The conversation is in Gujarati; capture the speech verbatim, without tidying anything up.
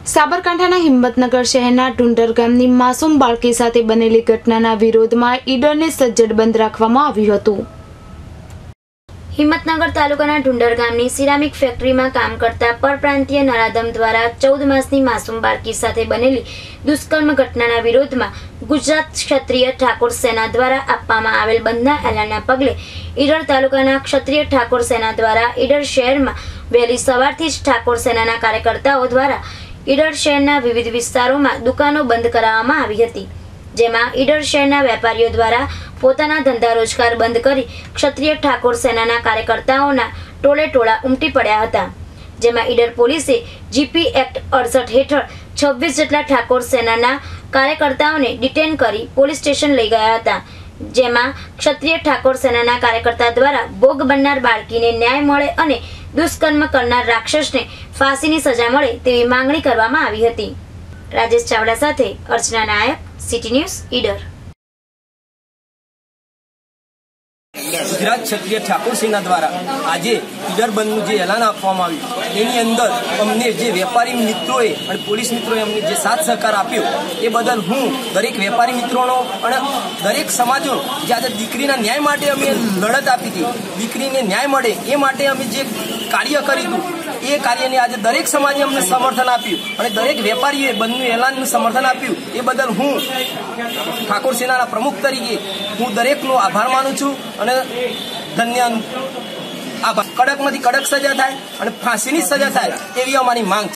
સાબરકાંઠાના હિંમતનગર શહેરના ટુંડર ગામની માસૂમ બાળકી સાથે બનેલી ઘટનાના વિરોધમાં ઈડરને સજ્જડ બંધ રાખવામાં આવ્યું હતું। હિંમતનગર તાલુકાના ટુંડર ગામની સિરામિક ફેક્ટરીમાં કામ કરતા પરપ્રાંતીય નરાધમ દ્વારા ચૌદ માસની માસૂમ બાળકી સાથે બનેલી દુષ્કર્મ ઘટનાના વિરોધમાં ગુજરાત ક્ષત્રિય ઠાકોર સેના દ્વારા આપવામાં આવેલ બંધના એલાનના પગલે ઈડર તાલુકાના ક્ષત્રિય ઠાકોર સેના દ્વારા ઈડર શહેરમાં વહેલી સવારથી જ ઠાકોર સેનાના કાર્યકર્તાઓ દ્વારા ઈડર શહેરના વિવિધ વિસ્તારોમાં દુકાનો બંધ કરાવવામાં આવી હતી, જેમાં ઈડર શહેરના વેપારીઓ દ્વારા પોતાના ધંધા રોજગાર બંધ કરી ક્ષત્રિય ઠાકોર સેનાના કાર્યકર્તાઓના ટોળે ટોળા ઉમટી પડ્યા હતા, જેમાં ઈડર પોલીસે જીપી એક્ટ અડસઠ હેઠળ છવ્વીસ જેટલા ઠાકોર સેનાના કાર્યકર્તાઓને ડિટેન કરી પોલીસ સ્ટેશન લઈ ગયા હતા, જેમાં ક્ષત્રિય ઠાકોર સેનાના કાર્યકર્તા દ્વારા ભોગ બનનાર બાળકીને ન્યાય મળે અને દુષ્કર્મ કરનાર રાક્ષસને ફાંસીની સજા મળે તેવી માંગણી કરવામાં આવી હતી। રાજેશ ચાવડા સાથે અર્ચના નાયક, સિટી ન્યૂઝ, ઈડર। ગુજરાત ક્ષત્રિય ઠાકોર સેના દ્વારા આજે ઈડર બંધનું જે એલાન આપવામાં આવ્યું એની અંદર અમને જે વેપારી મિત્રોએ અને પોલીસ મિત્રોએ અમને જે સાથ સહકાર આપ્યો એ બદલ હું દરેક વેપારી મિત્રોનો અને દરેક સમાજનો જે આજે દીકરીના ન્યાય માટે અમે લડત આપી હતી, દીકરીને ન્યાય મળે એ માટે અમે જે કાર્ય કર્યું એ કાર્યને આજે દરેક સમાજે અમને સમર્થન આપ્યું અને દરેક વેપારીએ બંધનું એલાનનું સમર્થન આપ્યું એ બદલ હું ઠાકોર સેનાના પ્રમુખ તરીકે હું દરેકનો આભાર માનું છું અને ધન્ય આભાર। કડકમાંથી કડક સજા થાય અને ફાંસીની સજા થાય એવી અમારી માંગ છે।